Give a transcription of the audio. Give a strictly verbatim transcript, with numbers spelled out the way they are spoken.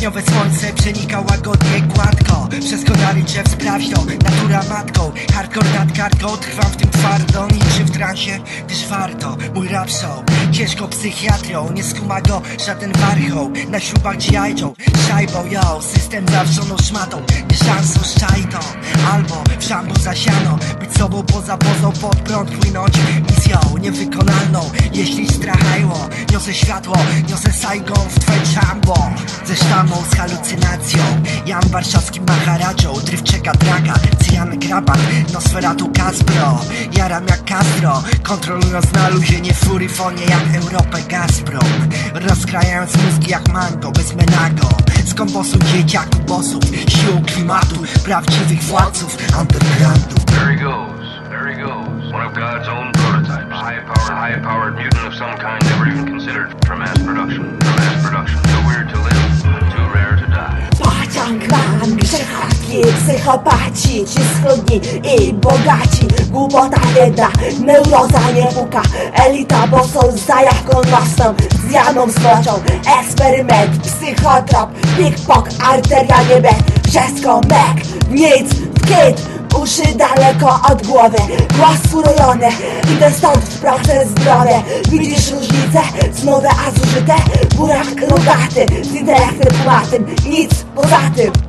Styczniowe słońce przenika łagodnie, gładko. Przez konary drzew sprawdź to, natura matką. Hardcore nad kartką, trwam w tym twardo. Niczym w transie, gdyż warto. Mój rap show, ciężko psychiatrią. Nie skuma go żaden warchoł. Na śrubach G I Joe, szajbą, yo. System zawrzoną szmatą, nie szansą szczajtą. Albo w szambo zasiano, być sobą poza pozą, pod prąd płynąć misją niewykonalną. Jeśli strachajło, niosę światło, niosę Saigon w twe jumbo. Ze sztamą, z halucynacją, jam warszawskim maharadżą. Drywczeka draga, cyjany graban, Nosferatu Kaspro. Jaram jak Castro, kontrolując na luzie, nie furyfonie jak Europę Gazprom. Rozkrajając mózgi jak mango, bez menago. Z kombosu dzieciaków, bossów, siłą klimatu, prawdziwych władców undergroundu. There he goes, there he goes. One of God's own prototypes. High-powered, high-powered mutant of some kind never even considered for mass production. For mass production. Too weird to live, too rare to die. Pociąg mam, grzechotki, psychopaci, ci schludni i bogaci. Głupota jedna, neuroza nie puka. Elita, bo są zajawką nocną, z janą zboczą. Eksperyment, psychotrop, pickpock, arteria niebie. Wszystko mek, nic, kit. Uszy daleko od głowy, głos surojony. Idę stąd w proces zdrowie. Widzisz różnicę? Znowu a zużyte. Burak rogaty, z intelektem pumatym. Nic poza tym.